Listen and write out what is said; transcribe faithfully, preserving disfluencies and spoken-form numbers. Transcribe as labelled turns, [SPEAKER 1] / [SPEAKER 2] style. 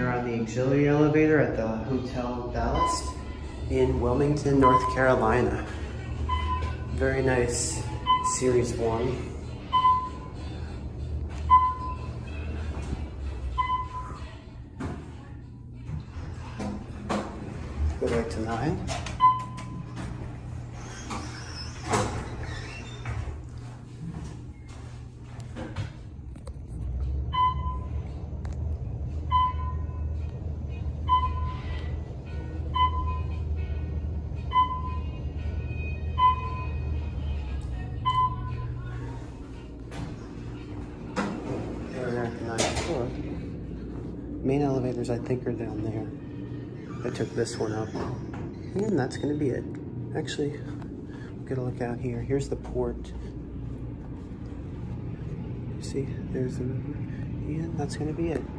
[SPEAKER 1] here on the auxiliary elevator at the Hotel Ballast in Wilmington, North Carolina. Very nice Series one. Go back to nine. Main elevators, I think, are down there. I took this one up. And that's gonna be it. Actually, we're gonna look out here. Here's the port. You see, there's the, and that's gonna be it.